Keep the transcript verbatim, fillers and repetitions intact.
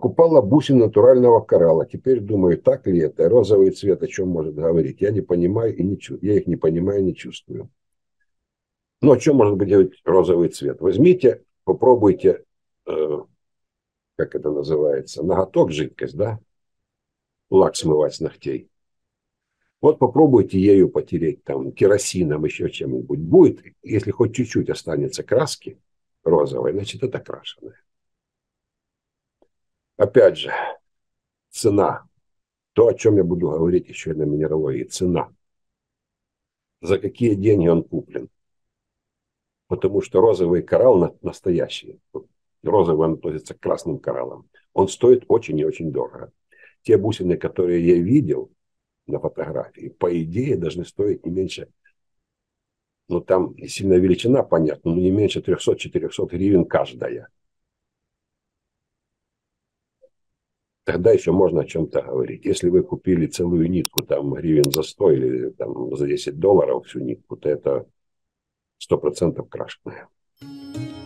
Покупала бусины натурального коралла. Теперь думаю, так ли это? Розовый цвет о чем может говорить? Я не понимаю и не чувствую. Я их не понимаю и не чувствую. Ну, о чем может быть говорить розовый цвет? Возьмите, попробуйте, э, как это называется, ноготок жидкость, да? Лак смывать с ногтей. Вот попробуйте ею потереть, там, керосином, еще чем-нибудь. Будет, если хоть чуть-чуть останется краски розовой, значит, это крашеное. Опять же, цена. То, о чем я буду говорить еще и на минералогии. Цена. За какие деньги он куплен. Потому что розовый коралл настоящий. Розовый он относится к красным кораллам. Он стоит очень и очень дорого. Те бусины, которые я видел на фотографии, по идее, должны стоить не меньше, ну там сильная величина, понятно, но не меньше триста-четыреста гривен каждая. Тогда еще можно о чем-то говорить. Если вы купили целую нитку, там, гривен за сто или там, за десять долларов всю нитку, то это сто процентов крашеная.